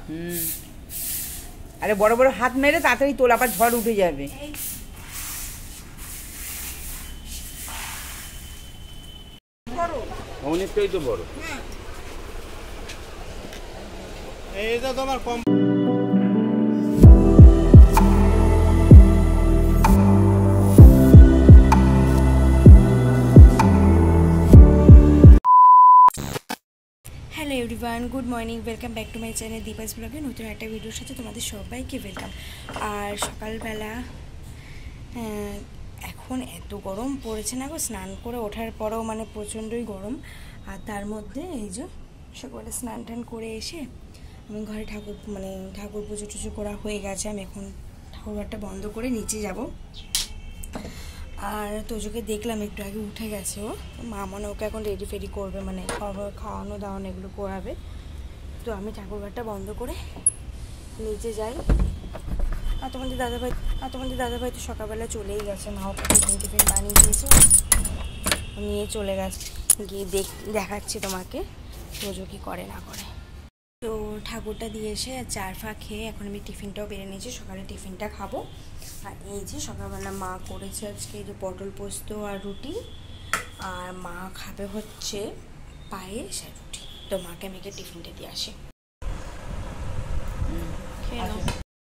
আরে বড় বড় হাত মেরে তাড়াতাড়ি তোল, আবার ঝড় উঠে যাবে। অনেকটাই তো বড়। এইটা তোমার কম। Hello everyone, good morning, welcome back to my channel Deepa's ব্লগে নতুন একটা ভিডিওর সাথে তোমাদের সবাইকে ওয়েলকাম। আর সকালবেলা এখন এত গরম পড়েছে না গো, স্নান করে ওঠার পরেও মানে প্রচণ্ডই গরম। আর তার মধ্যে এই যে সকালে স্নান টান করে এসে আমি ঘরে ঠাকুর পুজো টুজো করা হয়ে গেছে। আমি এখন ঠাকুরঘরটা বন্ধ করে নিচে যাব। আর তোজোকে দেখলাম একটু আগে উঠে গেছে, ও মা মনে ওকে এখন রেডি ফেডি করবে, মানে খাওয়ানো দাওয়ানো এগুলো করাবে। তো আমি ঠাকুরঘরটা বন্ধ করে নিচে যাই। আর তোমাদের দাদাভাই তো সকালবেলা চলেই গেছে, মা ওকে টিফিন বানিয়ে দিয়েছে, নিয়ে চলে গেছে। গিয়ে দেখাচ্ছি তোমাকে তোজো কি করে না করে। তো ঠাকুরটা দিয়ে এসে চার ফা খেয়ে এখন আমি টিফিনটাও বেড়ে নিয়েছি, সকালে টিফিনটা খাবো। আর এই যে সকালবেলা মা করেছে আজকে এই যে পটল পোস্ত আর রুটি, আর মা খাবে হচ্ছে পায়েস আর রুটি। তো মাকে মেখে টিফিনটা দিয়ে আসি। খেয়ে নাও।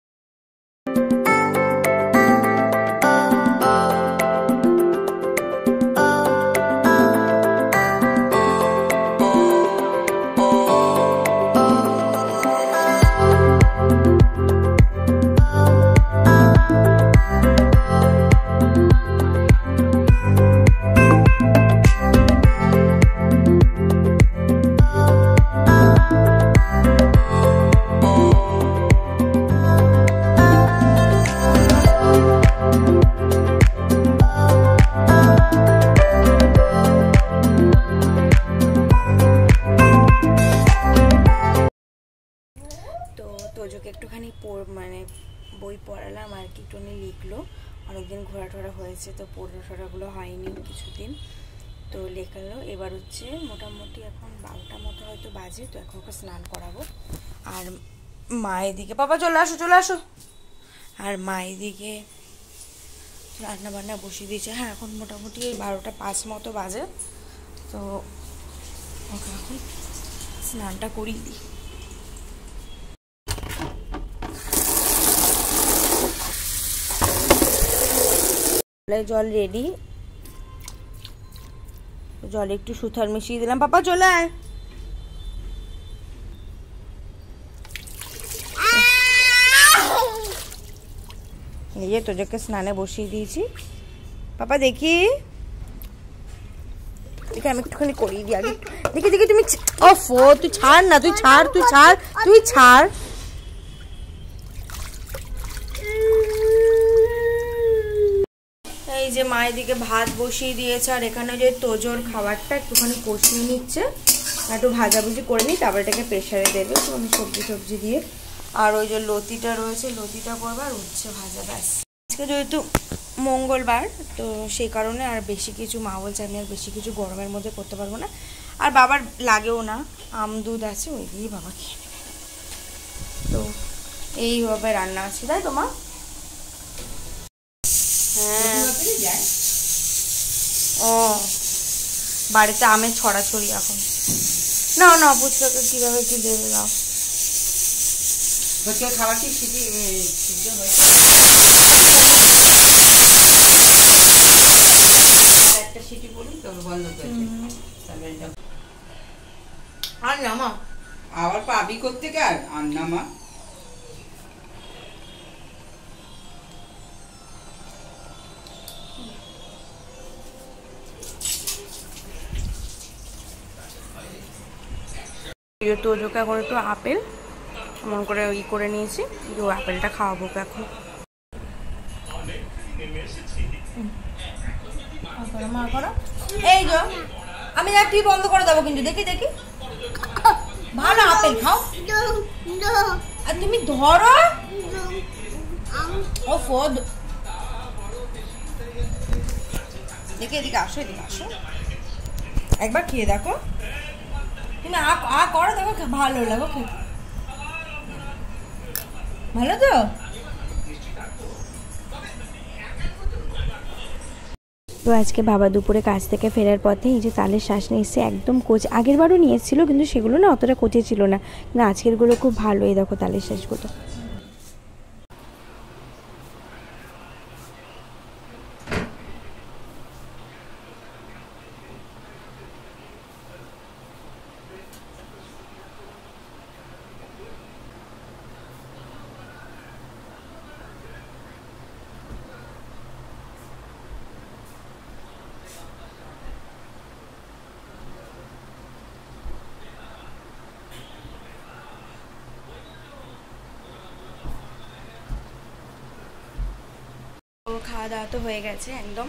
তোজোকে একটুখানি মানে বই পড়ালাম আর কি, একটুখানি লিখলো। অনেকদিন ঘোরাটোরা হয়েছে তো পড়াটোরাগুলো হয়নি কিছুদিন, তো লেখালো। এবার হচ্ছে মোটামুটি এখন 12টা মতো হয়তো বাজে, তো এখন ওকে স্নান করাবো। আর মা এদিকে, বাবা চলে আসো। আর মা এদিকে রান্না বান্না বসিয়ে দিয়েছে। হ্যাঁ এখন মোটামুটি 12টা 5 মতো বাজে, তো ওকে এখন স্নানটা করিয়ে দিই। জল রেডি, জলে একটু সুথার মিশিয়ে দিলাম। পাপা চলে আয়। এই যে তোজোকে স্নানে বসিয়ে দিয়েছি। পাপা দেখি আমি একটুখানি করিয়ে দিই আগে। দেখি তুমি তুই ছাড় না, তুই ছাড়। এই যে মা এদিকে ভাত বসিয়ে দিয়েছে, আর এখানে যে তোজোর খাবারটা একটুখানি কষিয়ে নিচ্ছে, একটু ভাজাভুজি করে নিই, তারপর এটাকে প্রেশারে দেবে একটুখানি সবজি দিয়ে। আর ওই যে লতিটা রয়েছে, লতিটা করবে, আর উচ্ছে ভাজা, ব্যাস। আজকে যেহেতু মঙ্গলবার তো সেই কারণে আর বেশি কিছু মা বলছে আমি আর বেশি কিছু গরমের মধ্যে করতে পারবো না, আর বাবার লাগেও না, আম দুধ আছে ওই দিয়েই বাবা খেয়ে নেবে। তো এইভাবে রান্না আছে, তাই তো মা? হ্যাঁ, ও বাড়িতে আমের ছড়াছড়ি এখন। না পুচকাকে কিভাবে কি দেবে দাও। খাবার কি সিদ্ধ হয়েছে? একটা সিটি বলি তবে বন্ধ করে আর না মা, আবার পাবি করতে কার আর না মা। তোজোকে এখন একটু আপেল এমন করে করে নিয়েছি, যে আপেলটা খাওয়াবো এখন। এই যে আমি টিভি বন্ধ করে দেবো কিন্তু, দেখি ভালো আপেল খাও। আর তুমি ধরো, ও ফোদ দেখি, এদিকে আসো একবার খেয়ে দেখো। তুমি করো, দেখো ভালো লাগো। ভালো তো? তো আজকে বাবা দুপুরে কাজ থেকে ফেরার পথে এই যে তালের শ্বাস নিয়ে এসছে, একদম কোচ, আগের বারও নিয়ে এসেছিল কিন্তু সেগুলো না অতটা কোচে ছিল না, কিন্তু আজকেরগুলো খুব ভালো। এই দেখো তালের শ্বাসগুলো। তো খাওয়া দাওয়া তো হয়ে গেছে একদম,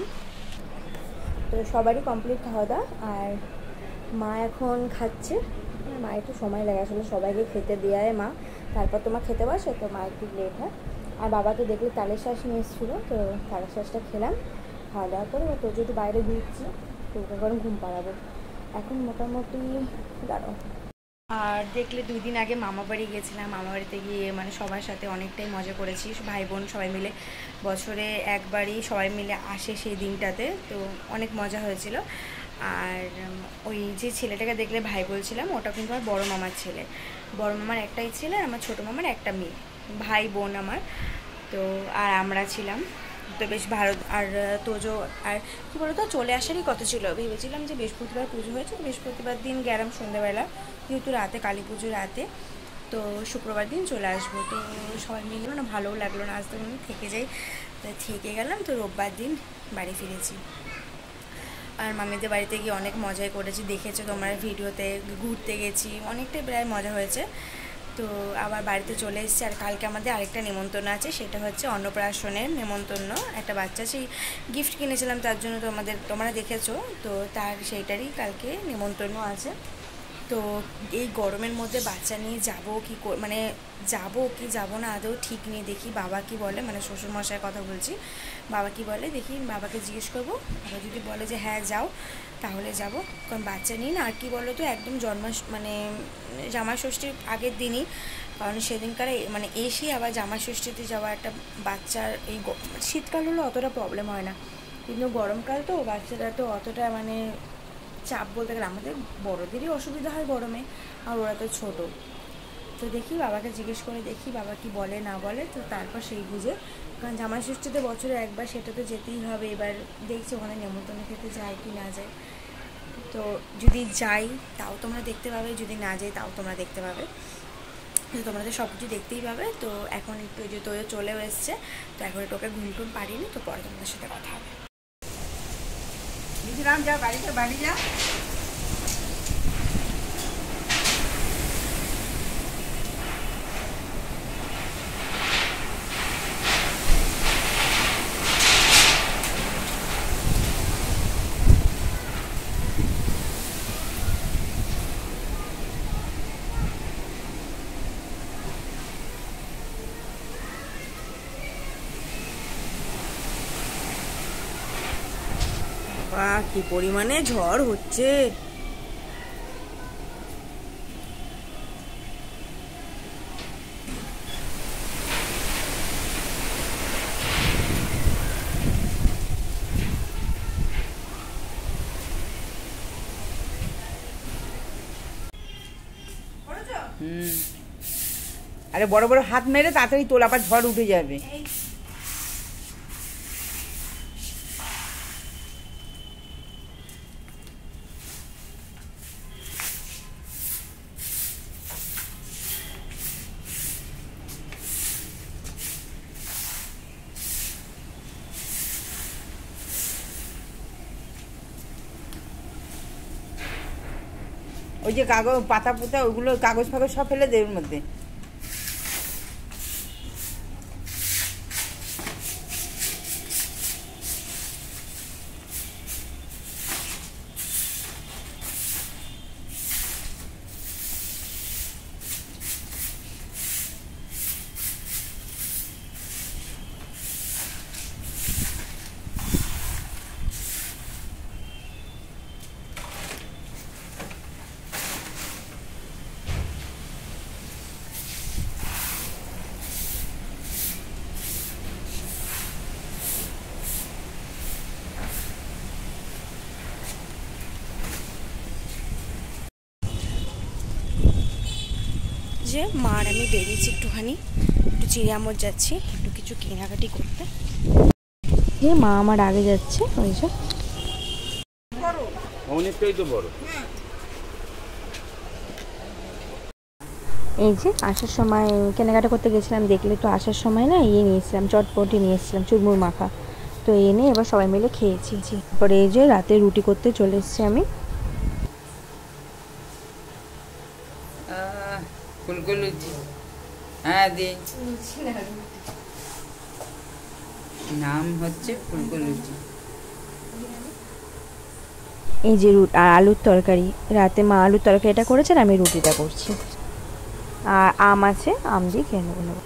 তো সবারই কমপ্লিট খাওয়া দাওয়া। আর মা এখন খাচ্ছে, মা একটু সময় লাগে আসলে সবাইকে খেতে দেওয়ায় মা, তারপর তোমার খেতে বসে, তো মা একটু লেট হয়। আর বাবা তো দেখলে তালের শ্বাস নিয়ে এসেছিলো, তো তালের শ্বাসটা খেলাম, খাওয়া দাওয়া করে তো যেহেতু বাইরে ঘুরছি তো ওকে করে ঘুম পাড়াবো এখন মোটামুটি। দাঁড়াও। আর দেখলে 2 দিন আগে মামা বাড়ি গেছিলাম, মামা বাড়িতে গিয়ে মানে সবার সাথে অনেকটাই মজা করেছি, ভাই বোন সবাই মিলে, বছরে একবারই সবাই মিলে আসে সেই দিনটাতে, তো অনেক মজা হয়েছিল। আর ওই যে ছেলেটাকে দেখলে ভাই বলছিলাম, ওটা কিন্তু আমার বড় মামার ছেলে, বড় মামার একটাই ছেলে, আর আমার ছোটো মামার একটা মেয়ে, ভাই বোন আমার। তো আর আমরা ছিলাম, তো বেশ ভালো। আর তোজো আর কী বলতো চলে আসারই কথা ছিল, ভেবেছিলাম যে বৃহস্পতিবার পুজো হয়েছে, তো বৃহস্পতিবার দিন গেলাম সন্ধ্যাবেলা, যেহেতু রাতে কালী পুজো রাতে, তো শুক্রবার দিন চলে আসবো। তো সবাই মিলে না ভালোও লাগলো না, আসতে থেকে যাই, থেকে গেলাম, তো রোববার দিন বাড়ি ফিরেছি। আর মামিদের বাড়িতে গিয়ে অনেক মজাই করেছি, দেখেছো তোমরা ভিডিওতে, ঘুরতে গেছি অনেকটাই, প্রায় মজা হয়েছে। তো আবার বাড়িতে চলে এসেছি। আর কালকে আমাদের আরেকটা নেমন্তন্ন আছে, সেটা হচ্ছে অন্নপ্রাশনের নেমন্তন্ন, একটা বাচ্চা সেই গিফট কিনেছিলাম তার জন্য, তোমরা দেখেছো, তো তার সেইটারই কালকে নেমন্তন্ন আছে। তো এই গরমের মধ্যে বাচ্চা নিয়ে যাবো কি মানে যাবো কি যাবো না আদৌ ঠিক নেই, দেখি বাবা কি বলে, মানে শ্বশুরমশাইয়ের কথা বলছি, বাবা কি বলে দেখি, বাবাকে জিজ্ঞেস করবো, বাবা যদি বলে যে হ্যাঁ যাও তাহলে যাব, কারণ বাচ্চা নিয়ে না, আর কি বলো তো একদম মানে জামাই ষষ্ঠীর আগের দিনই, কারণ সেদিনকারে মানে এসেই আবার জামাই ষষ্ঠীতে যাওয়া, একটা বাচ্চার এই শীতকাল হলে অতটা প্রবলেম হয় না, কিন্তু গরমকাল তো বাচ্চারা তো অতটা মানে চাপ বলতে গেলে, আমাদের বড়দেরই অসুবিধা হয় গরমে, আর ওরা তো ছোটো। তো দেখি বাবাকে জিজ্ঞেস করে দেখি বাবা কি বলে না বলে, তো তারপর সেই বুঝে, কারণ জামাই ষষ্ঠীতে বছরে একবার সেটা তো যেতেই হবে। এবার দেখছি ওখানে নেমন্তন্ন খেতে যায় কি না যায়, তো যদি যাই তাও তোমরা দেখতে পাবে, যদি না যাই তাও তোমরা দেখতে পাবে, তো তোমরা তো সব কিছু দেখতেই পাবে। তো এখন একটু যে তো চলেও এসছে, তো এখন একটু ওকে ঘুম টুম পারিনি, তো পরে তোমাদের সাথে কথা হবে। যা বাড়িতে বাড়ি যা। বাহ কি পরিমাণে ঝড় হচ্ছে, আরে বড় বড় হাত মেরে তাড়াতাড়ি তোলা, আবার ঝড় উঠে যাবে। ওই যে কাগজ পাতা পুতা ওইগুলো কাগজ ফাগজ সব ফেলে দেবে ওর মধ্যে। যে মা আর আমি বেরিয়েছি একটুখানি, একটু চিড়িয়ামোড় যাচ্ছি একটু কিছু কেনাকাটি করতে। যে মা আমার আগে যাচ্ছে, ওই যে অনেকটাই তো বড়। এই যে আসার সময় কেনাকাটা করতে গেছিলাম, দেখলে তো আসার সময় না ইয়ে নিয়েছিলাম, চটপটি নিয়ে এসেছিলাম, চুরমুর মাখা। তো এনে এবার সবাই মিলে খেয়েছি। তারপরে এই যে রাতে রুটি করতে চলে এসেছি আমি। ফুলকো লুচি, হ্যাঁ দি নাম হচ্ছে ফুলকো লুচি। এই যে আর আলুর তরকারি, রাতে মা আলুর তরকারিটা করেছেন, আমি রুটিটা করছি। আর আম আছে, আম দিয়ে খেয়ে নেবো।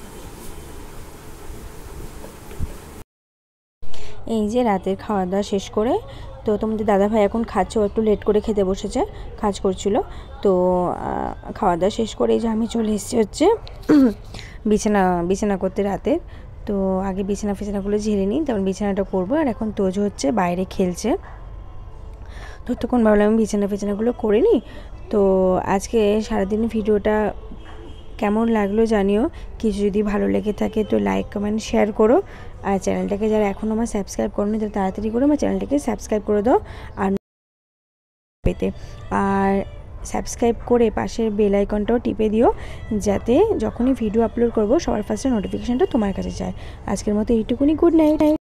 এই যে রাতের খাওয়া দাওয়া শেষ করে, তো তোমাদের দাদাভাই এখন খাচ্ছে, একটু লেট করে খেতে বসেছে, কাজ করছিল। তো খাওয়া দাওয়া শেষ করে এই যে আমি চলে এসেছি হচ্ছে বিছানা করতে রাতে। তো আগে বিছানাগুলো ঝেড়ে নিই, তখন বিছানাটা করবো। আর এখন তোজো হচ্ছে বাইরে খেলছে, তো তখন ভাবলাম আমি বিছানাগুলো করে নিই। তো আজকে সারাদিন ভিডিওটা কেমন লাগলো জানিও। কিছু যদি ভালো লেগে থাকে তো লাইক কমেন্ট শেয়ার করো। আর চ্যানেলটাকে যারা এখনও আমার সাবস্ক্রাইব করোনি তারা তাড়াতাড়ি করে আমার চ্যানেলটাকে সাবস্ক্রাইব করে দাও। আর পেতে আর সাবস্ক্রাইব করে পাশের বেল আইকনটাও টিপে দিও, যাতে যখনই ভিডিও আপলোড করব সবার ফার্স্টে নোটিফিকেশানটা তোমার কাছে যায়। আজকের মতো এইটুকুনি, গুড নাইট।